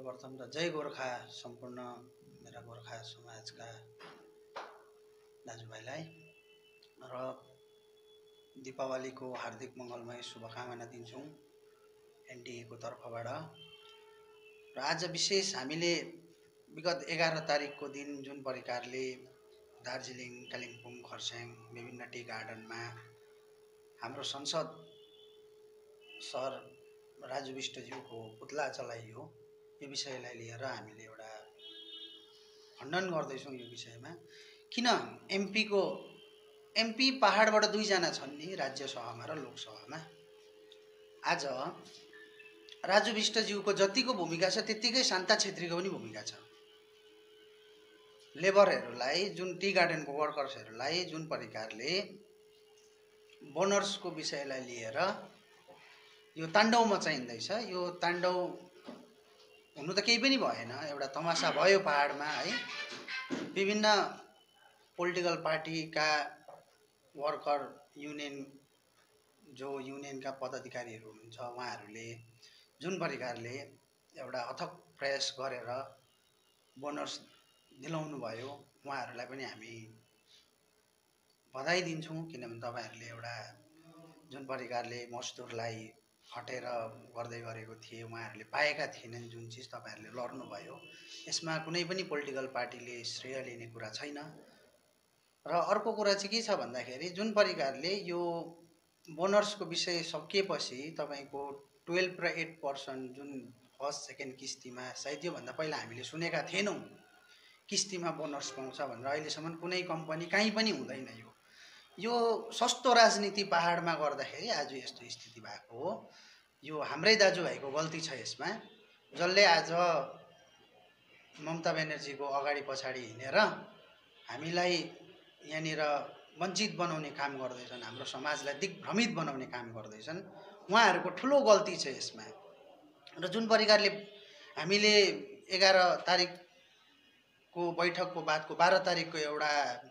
सर्वप्रथम त जय गोर्खा सम्पूर्ण मेरा गोर्खा समाजका दाजुभाइलाई र दीपावलीको हार्दिक मङ्गलमय शुभकामना दिन्छौँ एनडीएको तर्फबाट। र आज विशेष हामीले विगत 11 तारिकको दिन जुन प्रकारले दार्जिलिङ, कालिम्पोङ, खरसाङ विभिन्न टी गार्डनमा हाम्रो संसद सर राजु विष्टज्यूको पुतला चलाइयो, यो विषयलाई लिएर हामीले एउटा खण्डन गर्दैछौँ। यो विषयमा किन एमपी पहाडबाट 2 जना छन् नि राज्यसभामा र लोकसभामा। आज राजु विष्टज्यूको जतिको भूमिका छ त्यतिकै शान्ता छेत्रीको पनि भूमिका छ। लेबरहरूलाई, जुन टी गार्डनको वर्कर्सहरूलाई जुन प्रकारले बोनर्सको विषयलाई लिएर यो ताण्डव मचाइँदैछ, यो ताण्डव हुनु त केही पनि भएन, एउटा तमासा भयो पहाडमा है। विभिन्न पोलिटिकल पार्टीका वर्कर युनियनका पदाधिकारीहरू हुनुहुन्छ, उहाँहरूले जुन प्रकारले एउटा अथक प्रयास गरेर बोनस दिलाउनु भयो, उहाँहरूलाई पनि हामी बधाई दिन्छौँ। किनभने तपाईहरूले एउटा जुन प्रकारले मजदुरलाई हटेर गर्दै गरेको थिए, उहाँहरूले पाएका थिएनन् जुन चिज तपाईहरूले लड्नुभयो, यसमा कुनै पनि पोलिटिकल पार्टीले श्रेय लिने कुरा छैन। र अर्को कुरा चाहिँ के छ भन्दाखेरि जुन प्रकारले यो बोनर्सको विषय सकिएपछि तपाईको 12 र 8% जुन फर्स्ट सेकेन्ड किस्तीमा, सायद योभन्दा पहिला हामीले सुनेका थिएनौँ किस्तीमा बोनस पाउँछ भनेर। अहिलेसम्म कुनै कम्पनी कहीँ पनि हुँदैन। यो सस्तो राजनीति पहाडमा गर्दाखेरि आज यस्तो स्थिति भएको हो। यो हाम्रै दाजुभाइको गल्ती छ यसमा, जसले आज ममता ब्यानर्जीको अगाडि पछाडि हिँडेर हामीलाई यहाँनिर वञ्चित बनाउने काम गर्दैछन्, हाम्रो समाजलाई दिग्भ्रमित बनाउने काम गर्दैछन्। उहाँहरूको ठुलो गल्ती छ यसमा। र जुन प्रकारले हामीले 11 तारिकको बैठकको बादको 12 तारिकको एउटा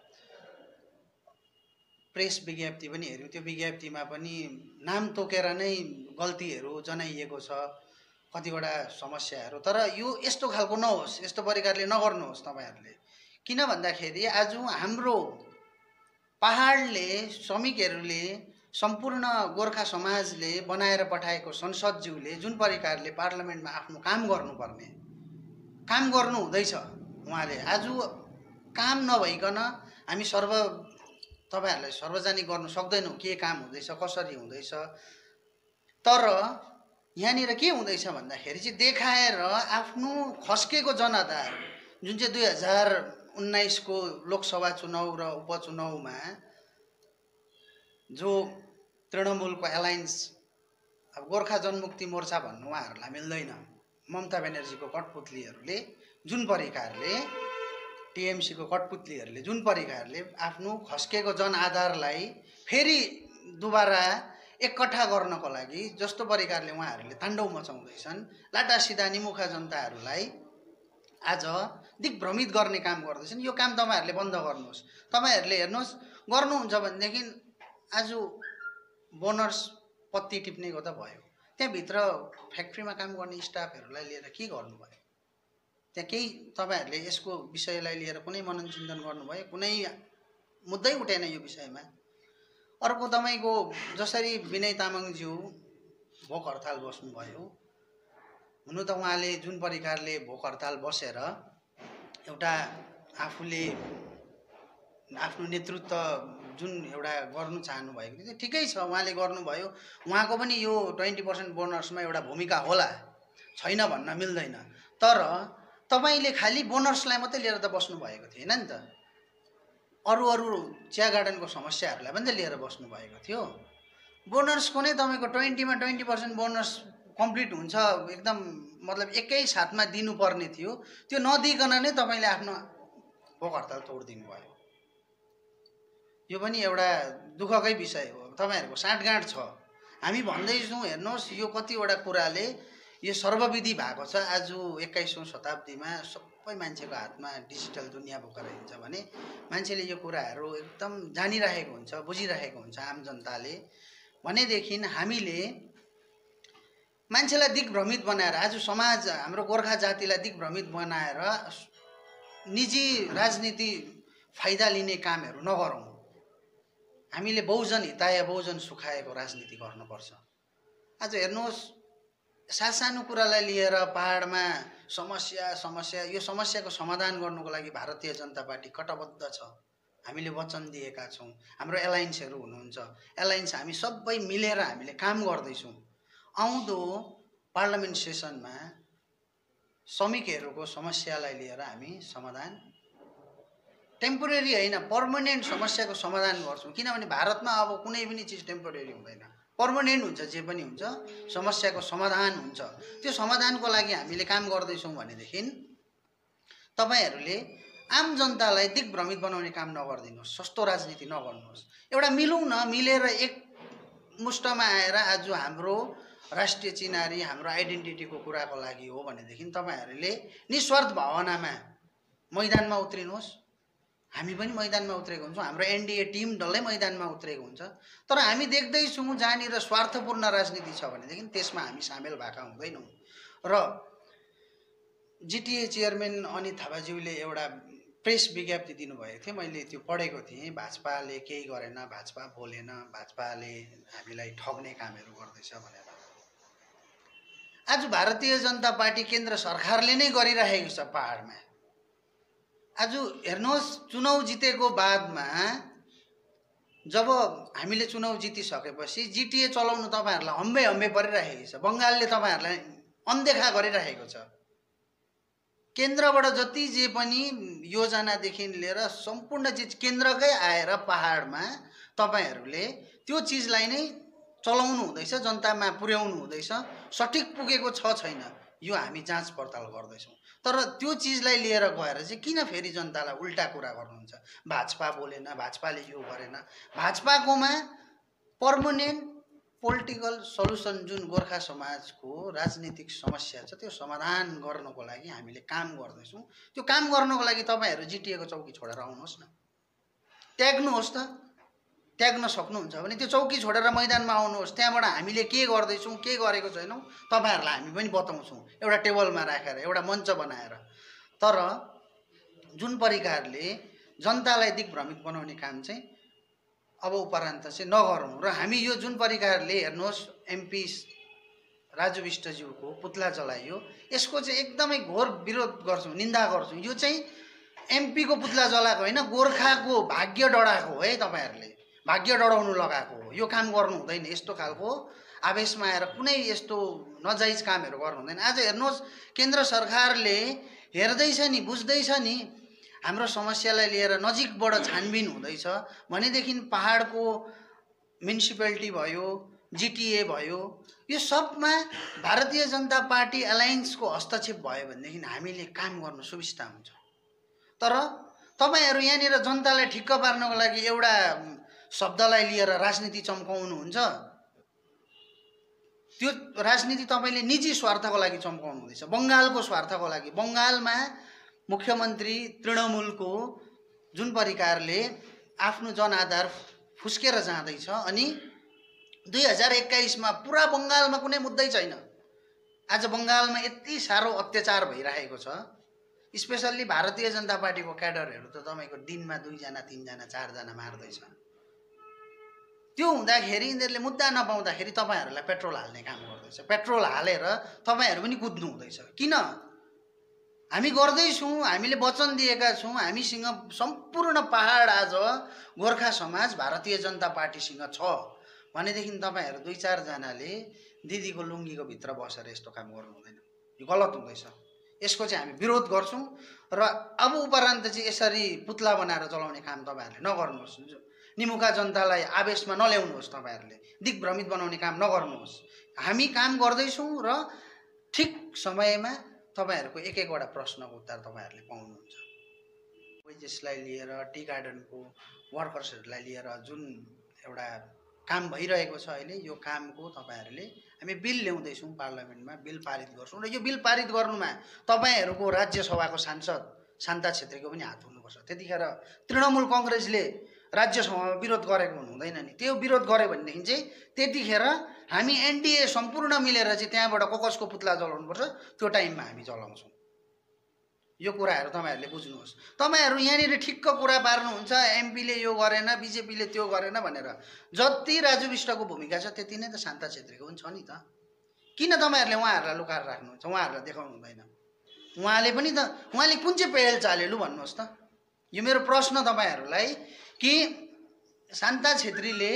प्रेस विज्ञप्ति पनि हेऱ्यौँ, त्यो विज्ञप्तिमा पनि नाम तोकेर नै गल्तीहरू जनाइएको छ, कतिवटा समस्याहरू। तर यो यस्तो खालको नहोस्, यस्तो प्रकारले नगर्नुहोस् तपाईहरूले। किन भन्दाखेरि आज हाम्रो पहाडले, श्रमिकहरूले, सम्पूर्ण गोर्खा समाजले बनाएर पठाएको संसदज्यूले जुन प्रकारले पार्लियामेन्टमा आफ्नो काम गर्नुपर्ने काम गर्नु हुँदैछ, उहाँले आज काम नभइकन हामी तपाईहरूलाई सार्वजनिक गर्नु सक्दैनौँ के काम हुँदैछ, कसरी हुँदैछ। तर यहाँनिर के हुँदैछ भन्दाखेरि चाहिँ देखाएर आफ्नो खस्केको जनआधार जुन चाहिँ 2019 को लोकसभा चुनाव र उपचुनावमा जो तृणमूलको एलायन्स, अब गोर्खा जनमुक्ति मोर्चा भन्नु उहाँहरूलाई मिल्दैन, ममता ब्यानर्जीको कठपुतलीहरूले जुन प्रकारले, टिएमसीको कठपुतलीहरूले जुन प्रकारले आफ्नो खस्केको जनआधारलाई फेरि दुबारा एकट्ठा गर्नको लागि जस्तो प्रकारले उहाँहरूले ताण्डव मचाउँदैछन्, लाटा सिधा निमुखा जनताहरूलाई आज दिग्भ्रमित गर्ने काम गर्दैछन्। यो काम तपाईहरूले बन्द गर्नुहोस्। तपाईहरूले हेर्नुहोस्, गर्नुहुन्छ भनेदेखि आज बोनस पत्ती टिप्नेको त भयो, त्यहाँभित्र फ्याक्ट्रीमा काम गर्ने स्टाफहरूलाई लिएर के गर्नुभयो? त्यहाँ केही तपाईहरूले यसको विषयलाई लिएर कुनै मनन चिन्तन गर्नुभयो? कुनै मुद्दै उठेन यो विषयमा। अर्को तपाईको जसरी विनय तामाङज्यू भोक हडताल बस्नुभयो, हुनु त उहाँले जुन प्रकारले भोक हडताल बसेर एउटा आफूले आफ्नो नेतृत्व जुन एउटा गर्नु चाहनु भएको थियो, ठिकै छ, उहाँले गर्नुभयो। उहाँको पनि यो 20% बोनसमा एउटा भूमिका होला, छैन भन्न मिल्दैन। तर तपाईले खाली बोनसलाई मात्रै लिएर त बस्नु भएको थिएन नि त, अरू चिया गार्डनको समस्याहरूलाई पनि त लिएर बस्नु भएको थियो। बोनसको नै तपाईको 20 मा 20% बोनस कम्प्लिट हुन्छ, एकदम मतलब एकै साथमा दिनुपर्ने थियो, त्यो नदिकन नै तपाईले आफ्नो भोक हडताल तोडिदिनु भयो। यो पनि एउटा दुःखकै विषय हो। तपाईहरुको साँठगाँठ छ। हामी भन्दैछौँ, हेर्नुहोस् यो कतिवटा कुराले यो सर्वविधि भएको छ। आज 21औं शताब्दीमा सबै मान्छेको हातमा डिजिटल दुनियाँ बोकेर हिँड्छ भने मान्छेले यो कुराहरू एकदम जानिरहेको हुन्छ, बुझिरहेको हुन्छ आम जनताले। भनेदेखि हामीले मान्छेलाई दिग्भ्रमित बनाएर आज समाज हाम्रो गोर्खा जातिलाई दिग्भ्रमित बनाएर निजी राजनीति फाइदा लिने कामहरू नगरौँ। हामीले बहुजन हिताय बहुजन सुखायको राजनीति गर्नुपर्छ। आज हेर्नुहोस्, सानो कुरालाई लिएर पहाडमा समस्या यो समस्याको समाधान गर्नुको लागि भारतीय जनता पार्टी कटबद्ध छ। हामीले वचन दिएका छौँ। हाम्रो एलायन्सहरू हुनुहुन्छ, एलायन्स हामी सबै मिलेर हामीले काम गर्दैछौँ। आउँदो पार्लियामेन्ट सेसनमा श्रमिकहरूको समस्यालाई लिएर हामी समाधान टेम्पोरेरी होइन पर्मनेन्ट समस्याको समाधान गर्छौँ। किनभने भारतमा अब कुनै पनि चिज टेम्पोरेरी हुँदैन, पर्मनेन्ट हुन्छ। जे पनि हुन्छ समस्याको समाधान हुन्छ। त्यो समाधानको लागि हामीले काम गर्दैछौँ भनेदेखि तपाईहरूले आम जनतालाई दिग्भ्रमित बनाउने काम नगरिदिनुहोस्, सस्तो राजनीति नगर्नुहोस्। एउटा मिलौँ न, मिलेर एक मुष्टमा आएर आज हाम्रो राष्ट्रिय चिनारी हाम्रो आइडेन्टिटीको कुराको लागि हो भनेदेखि तपाईहरूले निस्वार्थ भावनामा मैदानमा उत्रिनुहोस्। हामी पनि मैदानमा उत्रेको हुन्छौँ, हाम्रो एनडीए टिम डल्लै मैदानमा उत्रेको हुन्छ। तर हामी देख्दैछौँ जहाँनिर स्वार्थपूर्ण राजनीति छ भनेदेखि त्यसमा हामी सामेल भएका हुँदैनौँ। र जिटिए चेयरम्यान अनित थापाज्यूले एउटा प्रेस विज्ञप्ति दिनुभएको थियो, मैले त्यो पढेको थिएँ। भाजपाले केही गरेन, भाजपा बोलेन, भाजपाले हामीलाई ठग्ने कामहरू गर्दैछ भनेर। आज भारतीय जनता पार्टी केन्द्र सरकारले नै गरिरहेको छ पहाडमा। आज हेर्नुहोस्, चुनाव जितेको बादमा जब हामीले चुनाव जितिसकेपछि जिटिए चलाउनु तपाईहरूलाई हम्बे परिरहेको छ। बङ्गालले तपाईहरूलाई अनदेखा गरिरहेको छ। केन्द्रबाट जति जे पनि योजनादेखि लिएर सम्पूर्ण चिज केन्द्रकै आएर पहाडमा तपाईहरूले त्यो चिजलाई नै चलाउनु हुँदैछ, जनतामा पुर्याउनु हुँदैछ। सठिक पुगेको छ छैन यो हामी जाँच पडताल गर्दैछौँ। तर त्यो चिजलाई लिएर गएर चाहिँ किन फेरि जनतालाई उल्टा कुरा गर्नुहुन्छ? भाजपा बोलेन, भाजपाले यो गरेन। भाजपाकोमा पर्मनेन्ट पोलिटिकल सल्युसन जुन गोर्खा समाजको राजनीतिक समस्या छ त्यो समाधान गर्नको लागि हामीले काम गर्दैछौँ। त्यो काम गर्नको लागि तपाईहरू जिटिएको चौकी छोडेर आउनुहोस् न, त्याग्नुहोस् त। त्याग्न सक्नुहुन्छ भने त्यो चौकी छोडेर मैदानमा आउनुहोस्। त्यहाँबाट हामीले के गर्दैछौँ, के गरेको छैनौँ तपाईहरूलाई हामी पनि बताउँछौँ, एउटा टेबलमा राखेर, एउटा मञ्च बनाएर। तर जुन प्रकारले जनतालाई दिग्भ्रमित बनाउने काम चाहिँ अब उपरान्त चाहिँ नगरौँ। र हामी यो जुन प्रकारले हेर्नुहोस् एमपी राजु विष्टज्यूको पुतला जलाइयो, यसको चाहिँ एकदमै घोर विरोध गर्छौँ, निन्दा गर्छौँ। यो चाहिँ एमपीको पुतला जलाएको होइन, गोर्खाको भाग्य डढाएको हो है। तपाईहरूले भाग्य डढाउनु लगाएको हो। यो काम गर्नु हुँदैन। यस्तो खालको आवेशमा आएर कुनै यस्तो नजायज कामहरू गर्नु हुँदैन। आज हेर्नुहोस्, केन्द्र सरकारले हेर्दैछ नि, बुझ्दैछ नि हाम्रो समस्यालाई लिएर नजिकबाट छानबिन हुँदैछ भनेदेखि पहाडको म्युनिसिपालिटी भयो, जिटिए भयो, यो सबमा भारतीय जनता पार्टी एलायन्सको हस्तक्षेप भयो भनेदेखि हामीले काम गर्नु सुविस्ता हुन्छ। तर तपाईहरू यहाँनिर जनतालाई ठिक्क पार्नको लागि एउटा शब्दलाई लिएर राजनीति चम्काउनुहुन्छ। त्यो राजनीति तपाईले निजी स्वार्थको लागि चम्काउनु हुँदैछ, बङ्गालको स्वार्थको लागि। बङ्गालमा मुख्यमन्त्री तृणमूलको जुन प्रकारले आफ्नो जनआधार फुस्केर जाँदैछ अनि 2021 मा पुरा बङ्गालमा कुनै मुद्दै छैन। आज बङ्गालमा यति साह्रो अत्याचार भइरहेको छ, स्पेसल्ली भारतीय जनता पार्टीको क्याडरहरू त तपाईको दिनमा 2 जना 3 जना 4 जना मार्दैछ। त्यो हुँदाखेरि यिनीहरूले मुद्दा नपाउँदाखेरि तपाईहरूलाई पेट्रोल हाल्ने काम गर्दैछ। पेट्रोल हालेर तपाईहरू पनि कुद्नु हुँदैछ। किन? हामी गर्दैछौँ, हामीले वचन दिएका छौँ। हामीसँग सम्पूर्ण पहाड आज गोर्खा समाज भारतीय जनता पार्टीसँग छ भनेदेखि तपाईहरू 2-4 जनाले दिदीको लुङ्गीको भित्र बसेर यस्तो काम गर्नु हुँदैन। यो गलत हुँदैछ। यसको चाहिँ हामी विरोध गर्छौँ र अब उपरान्त चाहिँ यसरी पुतला बनाएर चलाउने काम तपाईहरूले नगर्नुहोस्। निमुखा जनतालाई आवेशमा नल्याउनुहोस्, तपाईहरूले दिग्भ्रमित बनाउने काम नगर्नुहोस्। हामी काम गर्दैछौँ र ठिक समयमा तपाईहरूको एक एकवटा प्रश्नको उत्तर तपाईहरूले पाउनुहुन्छ। वेजेसलाई लिएर, टी गार्डनको वर्कर्सहरूलाई लिएर जुन एउटा काम भइरहेको छ अहिले, यो कामको तपाईहरूले हामी बिल ल्याउँदैछौँ पार्लियामेन्टमा, बिल पारित गर्छौँ। र यो बिल पारित गर्नुमा तपाईहरूको राज्यसभाको सांसद शान्ता छेत्रीको पनि हात हुनुपर्छ। त्यतिखेर तृणमूल कङ्ग्रेसले राज्यसभामा विरोध गरेको हुँदैन नि। त्यो विरोध गर्यो भनेदेखि चाहिँ त्यतिखेर हामी एनडीए सम्पूर्ण मिलेर चाहिँ त्यहाँबाट कसको पुतला जलाउनुपर्छ त्यो टाइममा हामी जलाउँछौँ। यो कुराहरू तपाईँहरूले बुझ्नुहोस्। तपाईँहरू यहाँनिर ठिक्क कुरा पार्नुहुन्छ, एमपीले यो गरेन, बिजेपीले त्यो गरेन भनेर। जति राजु विष्टको भूमिका छ त्यति नै त शान्ता छेत्रीको पनि छ नि त। किन तपाईँहरूले उहाँहरूलाई लुकाएर राख्नुहुन्छ, उहाँहरूलाई देखाउनु हुँदैन? उहाँले पनि त उहाँले कुन चाहिँ पहल चाल्यो लु भन्नुहोस् त। यो मेरो प्रश्न तपाईँहरूलाई कि शान्ता छेत्रीले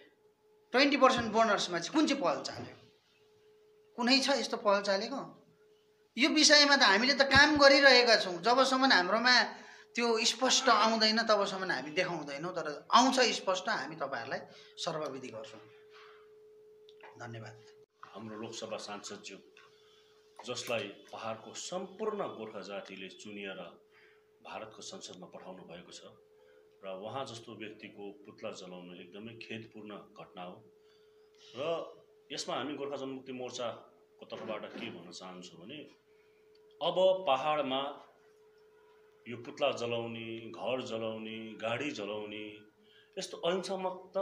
20% बोनसमा चाहिँ कुन चाहिँ पहल चाल्यो? कुनै छ यस्तो पहल चालेको? यो विषयमा त हामीले त काम गरिरहेका छौँ। जबसम्म हाम्रोमा त्यो स्पष्ट आउँदैन तबसम्म हामी देखाउँदैनौँ, तर आउँछ स्पष्ट हामी तपाईँहरूलाई सर्वविधि गर्छौँ। धन्यवाद। हाम्रो लोकसभा सांसदज्यू जसलाई पहाडको सम्पूर्ण गोर्खा जातिले चुनिएर भारतको संसदमा पठाउनु भएको छ र उहाँ जस्तो व्यक्तिको पुतला जलाउनु एकदमै खेदपूर्ण घटना हो। र यसमा हामी गोर्खा जनमुक्ति मोर्चाको तर्फबाट के भन्न चाहन्छु भने अब पहाडमा यो पुतला जलाउने, घर जलाउने, गाडी जलाउने यस्तो अहिंसात्मक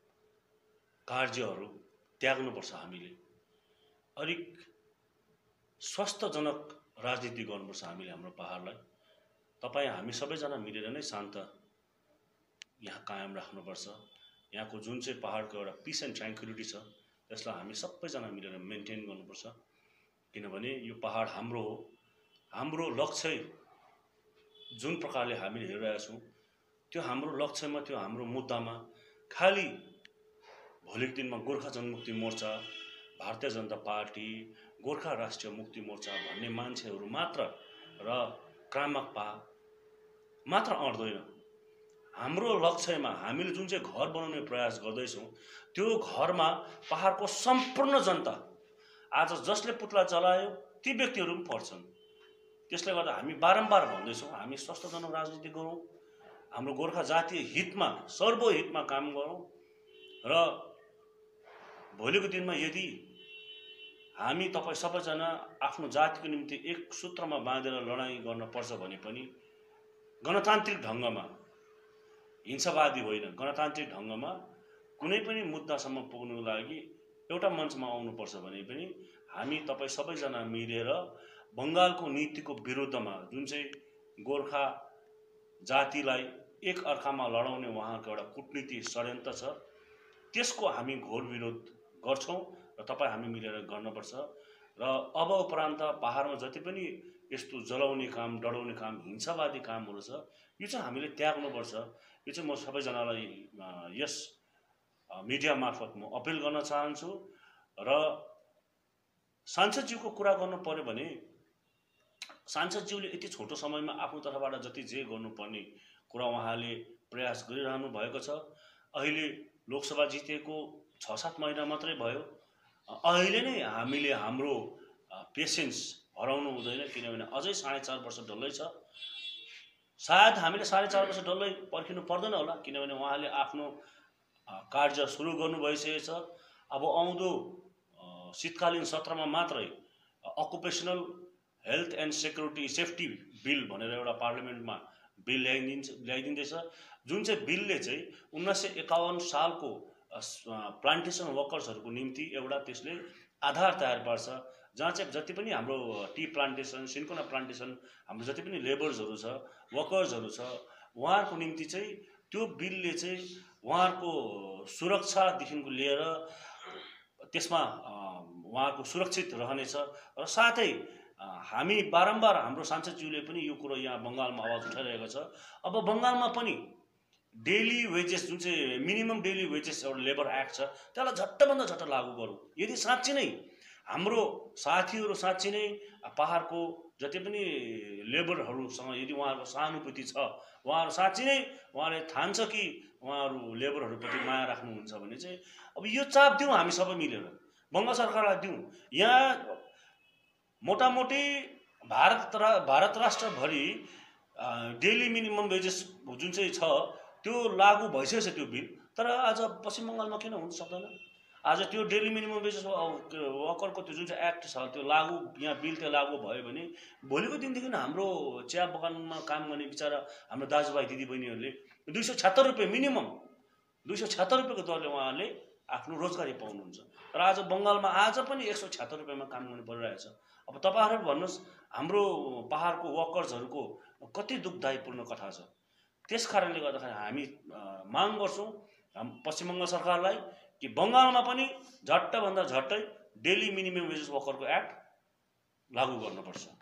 कार्यहरू त्याग्नुपर्छ। हामीले अलिक स्वस्थजनक राजनीति गर्नुपर्छ हामीले हाम्रो पहाडलाई। तपाईँ हामी सबैजना मिलेर नै शान्त यहाँ कायम राख्नुपर्छ। यहाँको जुन चाहिँ पहाडको एउटा पिस एन्ड ट्राङ्क्युलिटी छ त्यसलाई हामी सबैजना मिलेर मेन्टेन गर्नुपर्छ। किनभने यो पहाड हाम्रो हो। हाम्रो लक्ष्य जुन प्रकारले हामीले हेरिरहेका छौँ त्यो हाम्रो लक्ष्यमा, त्यो हाम्रो मुद्दामा खालि भोलिको दिनमा गोर्खा जनमुक्ति मोर्चा, भारतीय जनता पार्टी, गोर्खा राष्ट्रिय मुक्ति मोर्चा भन्ने मान्छेहरू मात्र र क्रामकपा मात्र अड्दैन। हाम्रो लक्ष्यमा हामीले जुन चाहिँ घर बनाउने प्रयास गर्दैछौँ त्यो घरमा पहाडको सम्पूर्ण जनता, आज जसले पुतला जलायो ती व्यक्तिहरू पनि पर्छन्। त्यसले गर्दा हामी बारम्बार भन्दैछौँ हामी स्वस्थजनक राजनीति गरौँ, हाम्रो गोर्खा जातीय हितमा, सर्वहितमा काम गरौँ र भोलिको दिनमा यदि हामी तपाईँ सबैजना आफ्नो जातिको निम्ति एक सूत्रमा बाँधेर लडाइँ गर्न पर्छ भने पनि गणतान्त्रिक ढङ्गमा, हिंसावादी होइन, गणतान्त्रिक ढङ्गमा कुनै पनि मुद्दासम्म पुग्नुको लागि एउटा मञ्चमा आउनुपर्छ भने पनि हामी तपाईँ सबैजना मिलेर बङ्गालको नीतिको विरुद्धमा जुन चाहिँ गोर्खा जातिलाई एक अर्कामा लडाउने उहाँको एउटा कूटनीति षड्यन्त्र छ त्यसको हामी घोर विरोध गर्छौँ र तपाईँ हामी मिलेर गर्नुपर्छ। र अब उपरान्त पहाडमा जति पनि यस्तो जलाउने काम, डढाउने काम, हिंसावादी कामहरू छ यो चाहिँ हामीले त्याग्नुपर्छ। यो चाहिँ म सबैजनालाई यस मिडिया मार्फत म अपिल गर्न चाहन्छु। र सांसदज्यूको कुरा गर्नु पर्यो भने सांसदज्यूले यति छोटो समयमा आफ्नो तर्फबाट जति जे गर्नुपर्ने कुरा उहाँले प्रयास गरिरहनु भएको छ। अहिले लोकसभा जितेको 6-7 महिना मात्रै भयो। अहिले नै हामीले हाम्रो पेसेन्स हराउनु हुँदैन, किनभने अझै 4.5 वर्ष डल्लै छ। सायद हामीले 4.5 वर्ष डल्लै पर्खिनु पर्दैन होला, किनभने उहाँले आफ्नो कार्य सुरु गर्नु भइसकेको छ। अब आउँदो शीतकालीन सत्रमा मात्रै occupational health and safety bill भनेर एउटा पार्लियामेन्टमा बिल ल्याइदिँदैछ, जुन चाहिँ बिलले चाहिँ 1951 सालको प्लान्टेसन वर्कर्सहरूको निम्ति एउटा त्यसले आधार तयार पार्छ, जहाँ चाहिँ जति पनि हाम्रो टी प्लान्टेसन, सिन्कोना प्लान्टेसन, हाम्रो जति पनि लेबर्सहरू छ, वर्कर्सहरू छ, उहाँहरूको निम्ति चाहिँ त्यो बिलले चाहिँ उहाँहरूको सुरक्षादेखिको लिएर त्यसमा उहाँहरूको सुरक्षित रहनेछ। र साथै हामी बारम्बार हाम्रो सांसदज्यूले पनि यो कुरो यहाँ बङ्गालमा आवाज उठाइरहेको छ। अब बङ्गालमा पनि डेली वेजेस जुन चाहिँ मिनिमम डेली वेजेस एउटा लेबर एक्ट छ त्यसलाई झट्टभन्दा झट्ट लागू गरौँ। यदि साँच्ची नै हाम्रो साथीहरू साँच्ची नै पहाडको जति पनि लेबरहरूसँग यदि उहाँहरूको सहानुभूति छ, उहाँहरू साँच्ची नै उहाँले ठान्छ कि उहाँहरू लेबरहरूप्रति माया राख्नुहुन्छ भने चाहिँ अब यो चाप दिउँ हामी सबै मिलेर, बङ्गाल सरकारलाई दिउँ। यहाँ मोटामोटी भारत राष्ट्रभरि डेली मिनिमम वेजेस जुन चाहिँ छ त्यो लागू भइसकेको छ त्यो बिल, तर आज पश्चिम बङ्गालमा किन हुन सक्दैन? आज त्यो डेली मिनिमम वेजेस वर्करको त्यो जुन चाहिँ एक्ट छ त्यो लागू, यहाँ बिल त्यो लागू भयो भने भोलिको दिनदेखि हाम्रो चिया बगानमा काम गर्ने बिचरा हाम्रो दाजुभाइ दिदीबहिनीहरूले 276 रुपियाँ मिनिमम 276 रुपियाँको दरले उहाँहरूले आफ्नो रोजगारी पाउनुहुन्छ। तर आज बङ्गालमा आज पनि 176 रुपियाँमा काम गर्नु परिरहेछ। अब तपाईँहरू भन्नुहोस् हाम्रो पहाडको वर्कर्सहरूको कति दुःखदायीपूर्ण कथा छ। त्यस कारणले गर्दाखेरि हामी माग गर्छौँ पश्चिम बङ्गाल सरकारलाई कि बङ्गालमा पनि झट्टभन्दा झट्टै डेली मिनिमम वेजेस वर्करको एक्ट लागू गर्नुपर्छ।